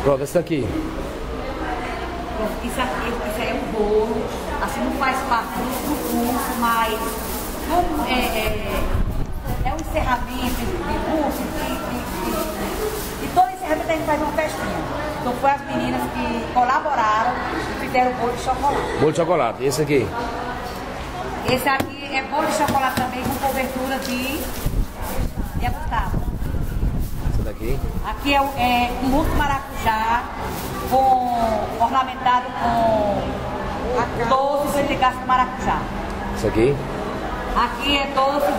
Pronto, esse daqui. Isso aí é um bolo, assim não faz parte do curso, mas como é um encerramento de curso, e todo encerramento a gente faz uma festinha. Então foi as meninas que colaboraram e fizeram o bolo de chocolate. Bolo de chocolate. E esse aqui? Esse aqui é bolo de chocolate também com cobertura de abutado. Esse daqui? Aqui é mousse de maracujá, ornamentado com doce de casca de maracujá. Esse aqui? Aqui é doce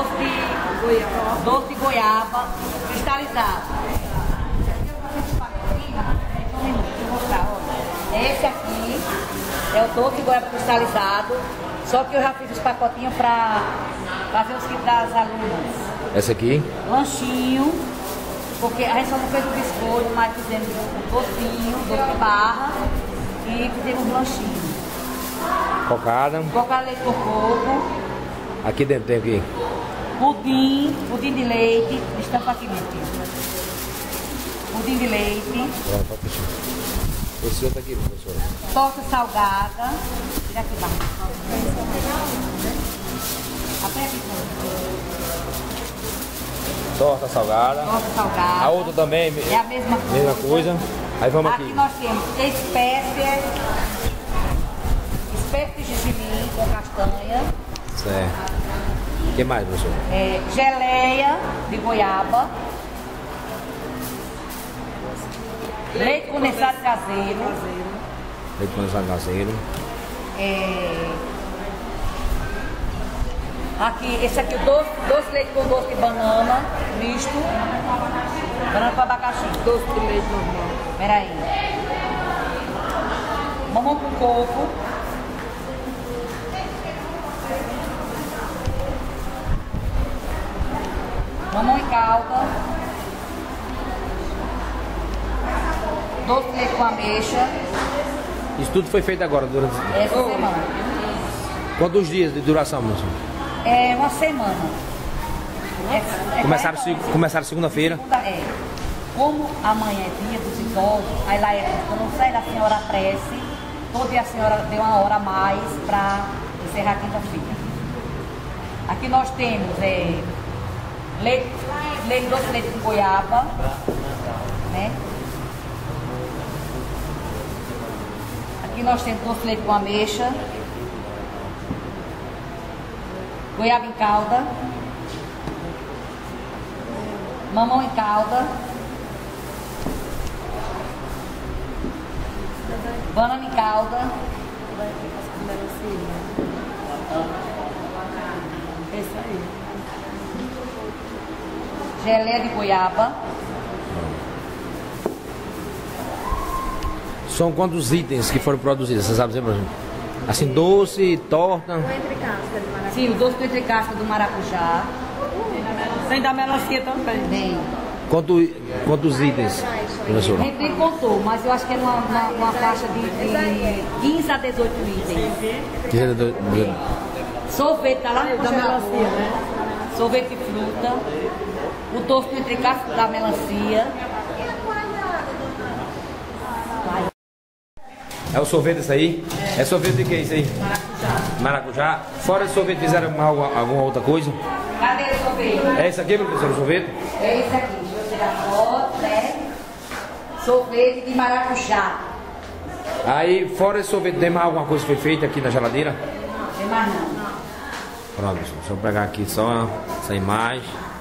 de goiaba cristalizado. Deixa eu mostrar, ó. Esse aqui é o doce de goiaba cristalizado, só que eu já fiz os pacotinhos para fazer os kits das alunas. Esse aqui? Lanchinho, porque a gente só não fez o biscoito, mas fizemos um docinho, doce de barra e fizemos um lanchinho. Cocada. Cocada leite por coco. Aqui dentro tem aqui? Pudim de leite, estampa aqui mesmo. Pudim de leite. Pronto, pode fechar. Esse outro aqui, professora. Torta salgada. Tira aqui embaixo. Até aqui. Torta salgada. Torta salgada. A outra também é a mesma coisa. Aí vamos aqui. Aqui nós temos espécie de gergelim com castanha. Certo. O que mais, professor? Geleia de goiaba. Leite condensado caseiro. Leite condensado caseiro. Aqui, esse aqui, doce de leite com doce de banana, misto. Banana com abacaxi. Doce de leite normal. Peraí. Mamão com coco. Mamão em calda. Doce de leite com ameixa. Isso tudo foi feito agora, durante essa semana. Quantos dias de duração, professor? É uma semana. Começaram segunda-feira? Como amanhã é dia dos idosos, aí lá quando sai da senhora a prece, todo dia a senhora deu uma hora a mais para encerrar quinta-feira. Aqui nós temos doce de leite com goiaba, né? Aqui nós temos doce de leite com ameixa, goiaba em calda, mamão em calda, banana em calda, geleia de goiaba. São quantos itens que foram produzidos? Você sabe dizer pra gente? Assim, doce, torta. Sim, o doce com entre casca do maracujá. Tem da melancia também. Tem. Quantos itens, professora? A gente nem contou, mas eu acho que é uma faixa de 15 a 18 itens. Sorvete, tá lá no da melancia, né? Sorvete de fruta. O doce com entre casca da melancia. É o sorvete esse aí? É sorvete de que isso aí? Maracujá. Fora de sorvete, fizeram alguma outra coisa? Cadê o sorvete? É esse aqui, professor, o sorvete? É esse aqui. Deixa eu tirar a foto, né? Sorvete de maracujá. Aí, fora esse sorvete, tem mais alguma coisa que foi feita aqui na geladeira? Tem mais não. Pronto, deixa eu pegar aqui só essa imagem.